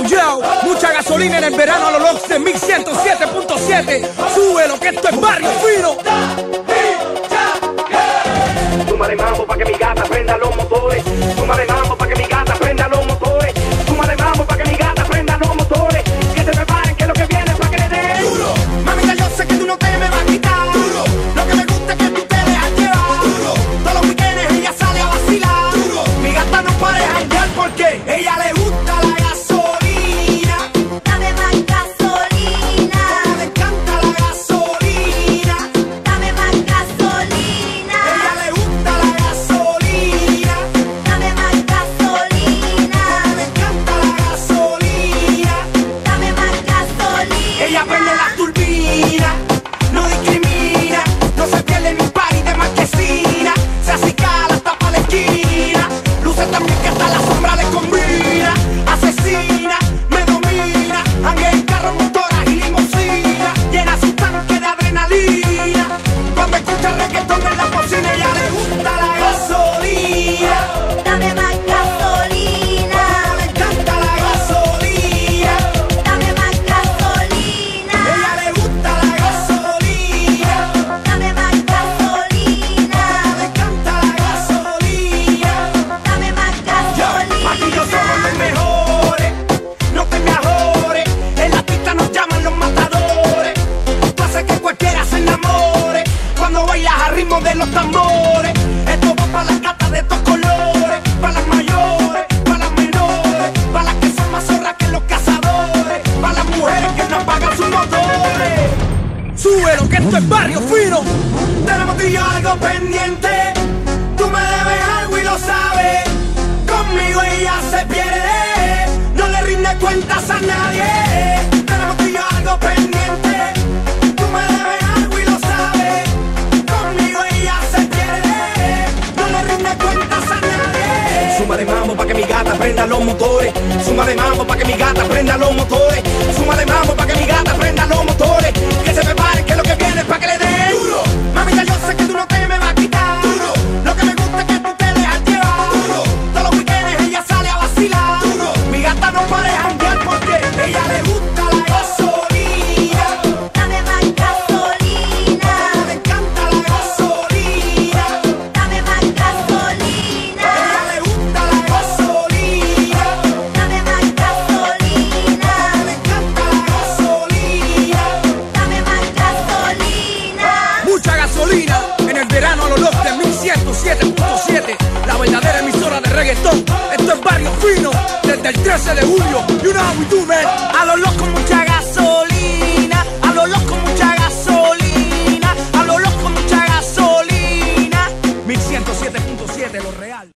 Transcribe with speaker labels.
Speaker 1: Yo, mucha gasolina en el verano a los locks de 1107.7. Súbelo que esto es barrio fino.
Speaker 2: Súmale mambo pa' que mi gata prenda los motores. Súmale mambo pa' que mi gata prenda los motores. Súmale mambo pa' que mi gata prenda los motores. Que se preparen que lo que viene es pa' que le den duro. Mamita, yo sé que tú no te me vas a quitar duro. Lo que me gusta es que tú te dejas llevar duro. Todos los weekends ella sale a vacilar duro. Mi gata no para de janguear porque ella le gusta la gasolina.
Speaker 3: Dame más gasolina.
Speaker 2: Le encanta la gasolina.
Speaker 3: Dame más gasolina.
Speaker 2: Ella le gusta la gasolina.
Speaker 3: Dame más gasolina.
Speaker 2: Le encanta la gasolina.
Speaker 3: Dame más gasolina.
Speaker 2: Ella prende la turbina, no discrimina, no se pierde ni un party de marquesina. Se acicala hasta pa' la esquina, luce también que hasta la sombra le combina. Asesina, me domina, hanguea en carro, motoras y limusina. Llena su tanque de adrenalina, cuando escucha reggaetón en la cocina. Ella le gusta la gasolina.
Speaker 3: Dame más gasolina.
Speaker 2: Le encanta la gasolina.
Speaker 3: Dame más gasolina.
Speaker 2: Ella le gusta la gasolina.
Speaker 3: Dame más gasolina.
Speaker 2: Le encanta la gasolina.
Speaker 3: Dame más gasolina.
Speaker 2: Aquí yo somos los mejores, no te me ajores. En la pista nos llaman los matadores. Tú haces que cualquiera se enamore cuando bailas a ritmo de los tambores. Esto va para las gatas de estos colores, para las mayores, para las menores, para las que son más zorras que los cazadores, para las mujeres que no apagan sus motores.
Speaker 1: Súbelo que esto es barrio fino.
Speaker 2: Tenemos tú y yo algo pendiente. Tú me debes algo y lo sabes. Conmigo ella se pierde. No le rinde cuentas a nadie. Tenemos tú y yo algo pendiente. Tú me debes algo y lo sabes. Conmigo ella se pierde. No le rinde cuentas a nadie. Súmale mambo pa' que mi gata prenda los motores. Súmale mambo pa' que mi gata prenda los motores. Súmale mambo pa' que mi gata prenda los motores. Que se preparen que lo que viene es pa' que le den duro. Mamita, yo sé que tú no te me vas a quitar duro. Lo que me gusta es que tú te dejas llevar duro. Todos los weekends ella sale a vacilar duro. Mi gata no para de janguear porque ella le gusta la gasolina.
Speaker 3: Dame más gasolina.
Speaker 2: Le encanta la gasolina.
Speaker 3: Dame más gasolina.
Speaker 2: Ella le gusta la gasolina.
Speaker 3: Dame más gasolina.
Speaker 2: Le encanta la gasolina.
Speaker 3: Dame más gasolina.
Speaker 1: Mucha gasolina en el verano a los locks de 1107.7. La verdadera emisora de reggaetón. Esto es barrio fino desde el 13 de julio. You know how we do, man. A los locos mucha gasolina. A los locos mucha gasolina. A los locos mucha gasolina. 1107.7, lo real.